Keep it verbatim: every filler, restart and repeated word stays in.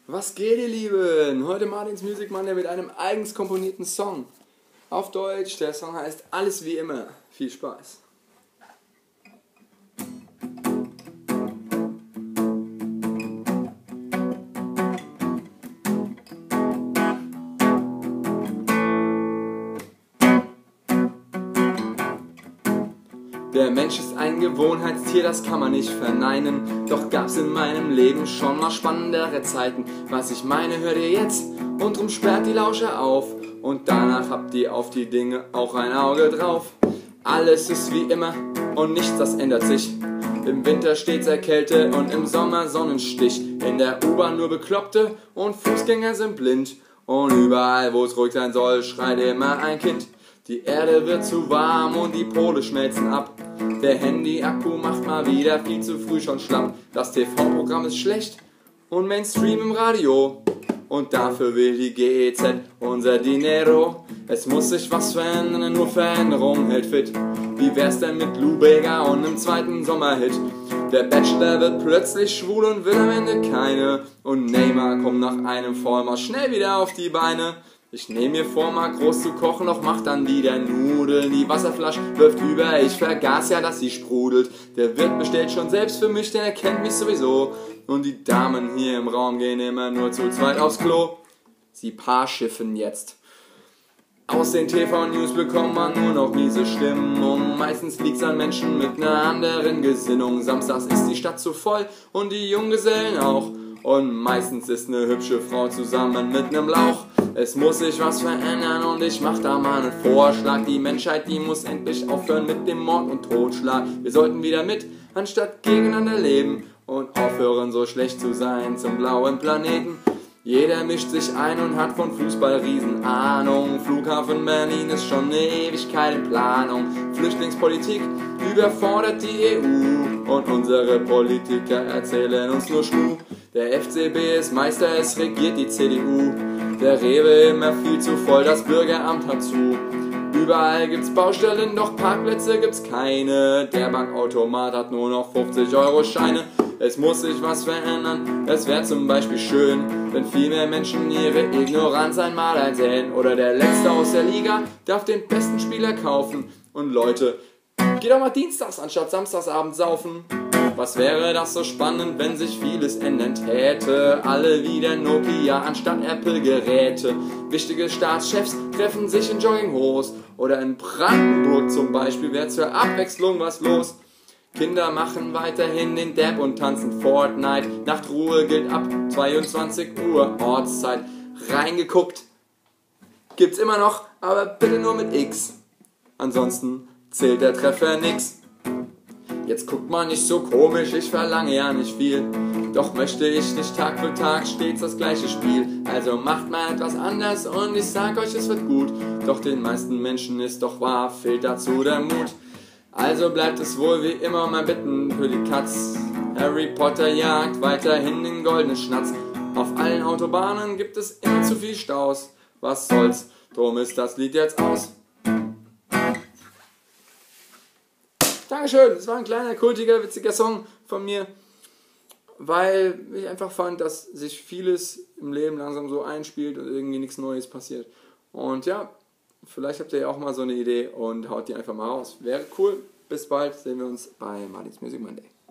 Was geht, ihr Lieben? Heute Martins Music Monday mit einem eigens komponierten Song. Auf Deutsch, der Song heißt Alles wie immer. Viel Spaß. Der Mensch ist ein Gewohnheitstier, das kann man nicht verneinen. Doch gab's in meinem Leben schon mal spannendere Zeiten. Was ich meine, hört ihr jetzt und drum sperrt die Lauscher auf. Und danach habt ihr auf die Dinge auch ein Auge drauf. Alles ist wie immer und nichts, das ändert sich. Im Winter stets Kälte und im Sommer Sonnenstich. In der U-Bahn nur Bekloppte und Fußgänger sind blind. Und überall, wo es ruhig sein soll, schreit immer ein Kind. Die Erde wird zu warm und die Pole schmelzen ab. Der Handy-Akku macht mal wieder viel zu früh schon schlapp. Das T V-Programm ist schlecht und Mainstream im Radio. Und dafür will die G E Z unser Dinero. Es muss sich was verändern, nur Veränderung hält fit. Wie wär's denn mit Lou Bega und einem zweiten Sommerhit? Der Bachelor wird plötzlich schwul und will am Ende keine. Und Neymar kommt nach einem Vollmarsch schnell wieder auf die Beine. Ich nehm mir vor, mal groß zu kochen, doch mach dann wieder Nudeln. Die Wasserflasche läuft über, ich vergaß ja, dass sie sprudelt. Der Wirt bestellt schon selbst für mich, denn er kennt mich sowieso. Und die Damen hier im Raum gehen immer nur zu zweit aufs Klo. Sie paarschiffen jetzt. Aus den T V-News bekommt man nur noch miese Stimmen. Und meistens liegt's an Menschen mit einer anderen Gesinnung. Samstags ist die Stadt zu voll und die Junggesellen auch. Und meistens ist eine hübsche Frau zusammen mit einem Lauch. Es muss sich was verändern und ich mach da mal einen Vorschlag. Die Menschheit, die muss endlich aufhören mit dem Mord und Totschlag. Wir sollten wieder mit, anstatt gegeneinander leben. Und aufhören so schlecht zu sein zum blauen Planeten. Jeder mischt sich ein und hat von Fußball riesen Ahnung. Flughafen Berlin ist schon eine Ewigkeit in Planung. Flüchtlingspolitik überfordert die E U. Und unsere Politiker erzählen uns nur Schmuh. Der F C B ist Meister, es regiert die C D U. Der Rewe immer viel zu voll, das Bürgeramt hat zu. Überall gibt's Baustellen, doch Parkplätze gibt's keine. Der Bankautomat hat nur noch fünfzig Euro Scheine. Es muss sich was verändern, es wäre zum Beispiel schön, wenn viel mehr Menschen ihre Ignoranz einmal erzählen. Oder der Letzte aus der Liga darf den besten Spieler kaufen. Und Leute, geht doch mal dienstags anstatt samstagsabend saufen. Was wäre das so spannend, wenn sich vieles ändern täte? Alle wieder Nokia anstatt Apple-Geräte. Wichtige Staatschefs treffen sich in Jogginghose. Oder in Brandenburg zum Beispiel wäre zur Abwechslung was los. Kinder machen weiterhin den Dab und tanzen Fortnite. Nachtruhe gilt ab zweiundzwanzig Uhr Ortszeit. Reingeguckt gibt's immer noch, aber bitte nur mit X. Ansonsten zählt der Treffer nix. Jetzt guckt mal nicht so komisch, ich verlange ja nicht viel. Doch möchte ich nicht Tag für Tag stets das gleiche Spiel. Also macht mal etwas anders und ich sag euch, es wird gut. Doch den meisten Menschen ist doch wahr, fehlt dazu der Mut. Also bleibt es wohl wie immer mein Bitten für die Katz. Harry Potter jagt weiterhin den goldenen Schnatz. Auf allen Autobahnen gibt es immer zu viel Staus. Was soll's, drum ist das Lied jetzt aus. Dankeschön, es war ein kleiner, kultiger, witziger Song von mir, weil ich einfach fand, dass sich vieles im Leben langsam so einspielt und irgendwie nichts Neues passiert. Und ja, vielleicht habt ihr ja auch mal so eine Idee und haut die einfach mal raus. Wäre cool. Bis bald, sehen wir uns bei Martins Music Monday.